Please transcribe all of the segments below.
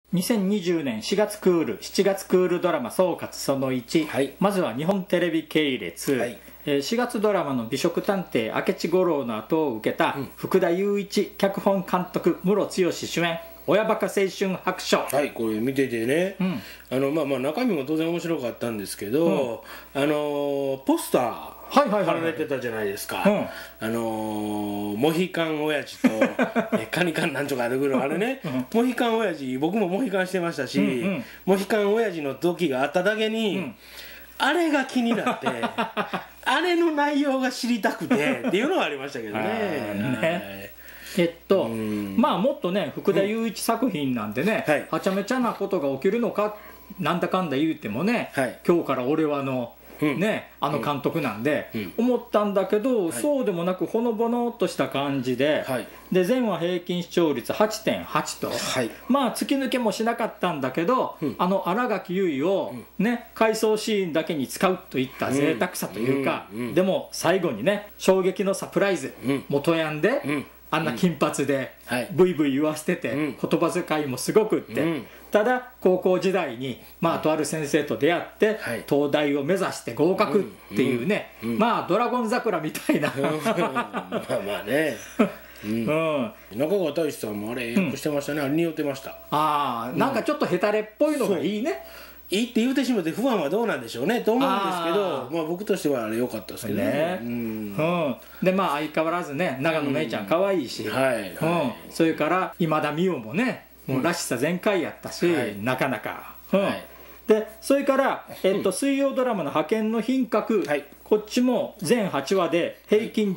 2020年4月クール、7月クールドラマ総括その1、 はい、 まずは日本テレビ系列、 はい、 4月ドラマの美食探偵明智五郎の後を受けた、福田雄一脚本監督、ムロツヨシ主演親バカ青春白書。 はい、これ見ててね、中身も当然面白かったんですけど、ポスター貼られてたじゃないですか。モヒカン親父とカニカンなんちょかでくるあれね、モヒカン親父、僕もモヒカンしてましたし、モヒカン親父の時があっただけに、あれが気になってあれの内容が知りたくてっていうのはありましたけどね。 まあもっとね、福田雄一作品なんでね、はちゃめちゃなことが起きるのかなんだかんだ言うてもね、今日から俺はね、あの監督なんで思ったんだけど、そうでもなくほのぼのっとした感じで、で全話平均視聴率 8.8 と、まあ突き抜けもしなかったんだけど、新垣結衣をね回想シーンだけに使うといった贅沢さというか、でも最後にね衝撃のサプライズ、元ヤンであんな金髪でブイブイ言わせてて、言葉遣いもすごくって、ただ高校時代にとある先生と出会って東大を目指して合格っていうね、まあドラゴン桜みたいなまあね中川大志さんもあれよくしてましたね。あれに寄ってました。 なんかちょっとヘタレっぽいのがいいね。 いいって言うてしまって不安はどうなんでしょうねと思うんですけど、まあ僕としてはあれ良かったですけどね。 でまあ相変わらずね永野芽郁ちゃん可愛いし、それから今田美桜もねもうらしさ全開やったし、なかなか。でそれから水曜ドラマの派遣の品格、こっちも全8話で平均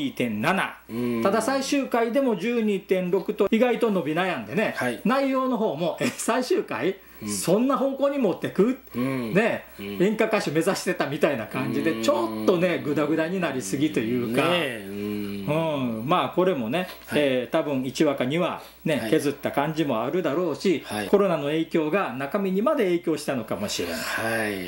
12.7、ただ最終回でも 12.6 と意外と伸び悩んでね、内容の方も最終回そんな方向に持ってくね、演歌歌手目指してたみたいな感じでちょっとねグダグダになりすぎというか、まあこれもね多分1話か2話ね削った感じもあるだろうし、コロナの影響が中身にまで影響したのかもしれない。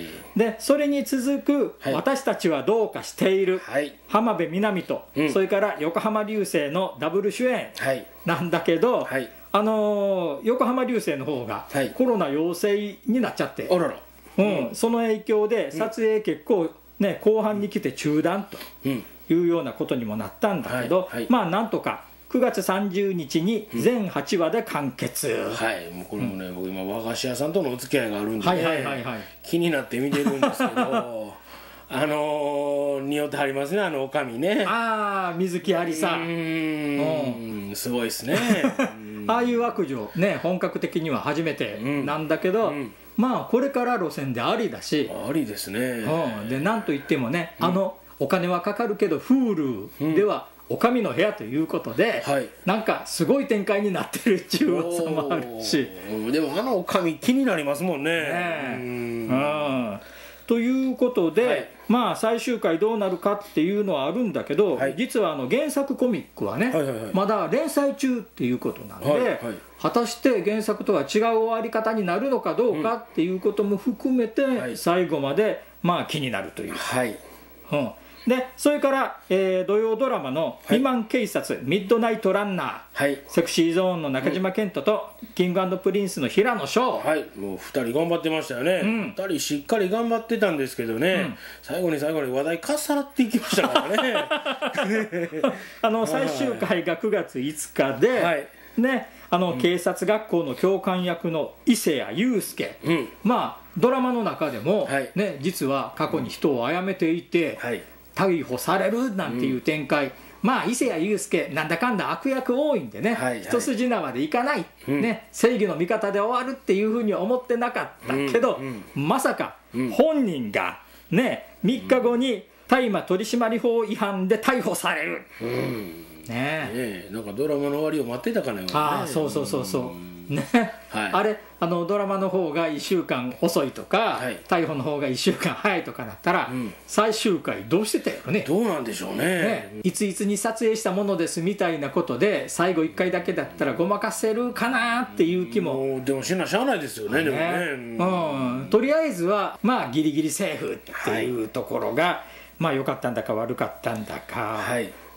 でそれに続く「私たちはどうかしている」、浜辺美波とそれから横浜流星のダブル主演なんだけど、横浜流星の方がコロナ陽性になっちゃって、その影響で撮影結構ね後半に来て中断というようなことにもなったんだけど、まあなんとか9月30日に全8話で完結。 もうこれもね、僕今和菓子屋さんとのお付き合いがあるんでね気になって見てるんですけど匂ってはりますね、おかみね。 水木有沙すごいですねああいう悪女ね本格的には初めてなんだけど、まあこれから路線でありだし、 ありですね。 でなんといってもね、お金はかかるけど Hulu ではおかみの部屋ということで、なんかすごい展開になってるっていう噂もあるし、 でもおかみ気になりますもんね。 ということで、まあ最終回どうなるかっていうのはあるんだけど、実は原作コミックはねまだ連載中っていうことなんで、果たして原作とは違う終わり方になるのかどうかっていうことも含めて最後までまあ気になるという。でそれから、土曜ドラマの「未満警察ミッドナイトランナー」セクシーゾーンの中島健人とキング&プリンスの平野紫耀、 もう2人頑張ってましたよね。2人しっかり頑張ってたんですけどね、最後に最後に話題かっさらっていきましたからね最終回が9月5日で、警察学校の教官役の伊勢谷友介、まあドラマの中でも、実は過去に人を殺めていて、逮捕されるなんていう展開、まあ伊勢谷友介なんだかんだ悪役多いんでね、一筋縄でいかない、正義の味方で終わるっていうふうには思ってなかったけど、まさか本人がね3日後に大麻取締法違反で逮捕される。 なんかドラマの終わりを待ってたかのようなね。 そうね、あれドラマの方が1週間遅いとか、逮捕の方が1週間早いとかだったら、最終回どうしてたよね。 どうなんでしょうね。 いついつに撮影したものですみたいなことで最後1回だけだったらごまかせるかなっていう気も。 でもしゃあないですよね。でもね、 とりあえずはまあギリギリセーフっていうところが、まあ良かったんだか悪かったんだか。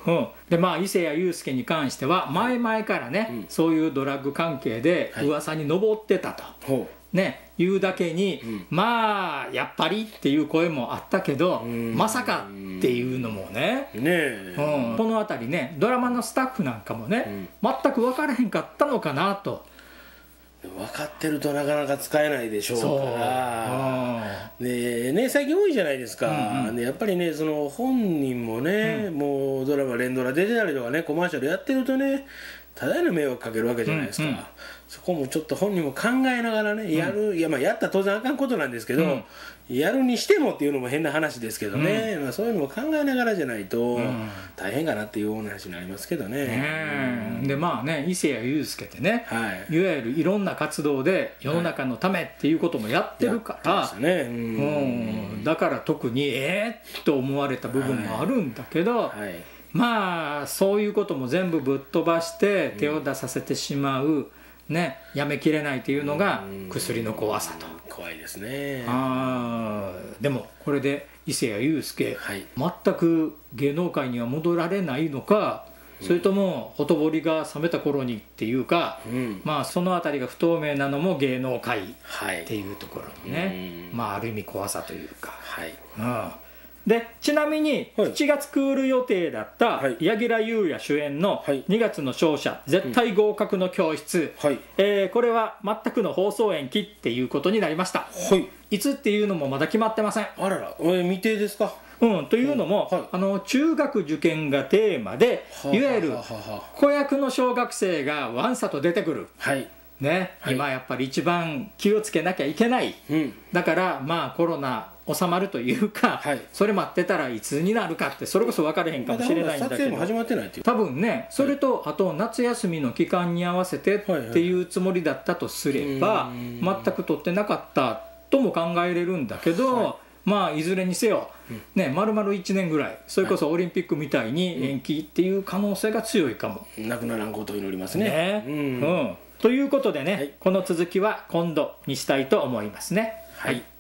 でまあ伊勢谷友介に関しては前々からね、そういうドラッグ関係で噂に上ってたと、ね、いうだけに、まあやっぱりっていう声もあったけど、まさかっていうのもね、この辺りねドラマのスタッフなんかもね、全く分からへんかったのかなと。 分かってるとなかなか使えないでしょうからで、ね、最近多いじゃないですか、でやっぱりねその本人もね、もうドラマ連ドラ出てたりとかねコマーシャルやってるとねただの迷惑かけるわけじゃないですか、そこもちょっと本人も考えながらねやる、いやまあやったら当然あかんことなんですけど、やるにしてもっていうのも変な話ですけどね、まあそういうのも考えながらじゃないと大変かなっていうお話になりますけどね。 でまあね伊勢谷友介ってね、いわゆるいろんな活動で世の中のためっていうこともやってるから、だから特にと思われた部分もあるんだけど、まあそういうことも全部ぶっ飛ばして手を出させてしまう、ね、やめきれないというのが薬の怖さと。 怖いですね。 でもこれで伊勢谷友介、全く芸能界には戻られないのか、それともほとぼりが冷めた頃にっていうか、まあそのあたりが不透明なのも芸能界っていうところのね、まあある意味怖さというか。でちなみに7月クール予定だった柳楽優弥主演の2月の勝者絶対合格の教室、これは全くの放送延期っていうことになりました。いつっていうのもまだ決まってません。 あらら、未定ですか。 というのも、中学受験がテーマで、いわゆる子役の小学生がわんさと出てくる、ね、今やっぱり一番気をつけなきゃいけない、だからまあコロナ収まるというか、それ待ってたらいつになるかってそれこそ分かれへんかもしれないんだけど、多分ねそれとあと夏休みの期間に合わせてっていうつもりだったとすれば、全く取ってなかったとも考えれるんだけど、まあいずれにせよね、丸々1年ぐらいそれこそオリンピックみたいに延期っていう可能性が強いかも。 なくならんことを祈りますね。 ということでね、この続きは今度にしたいと思いますね。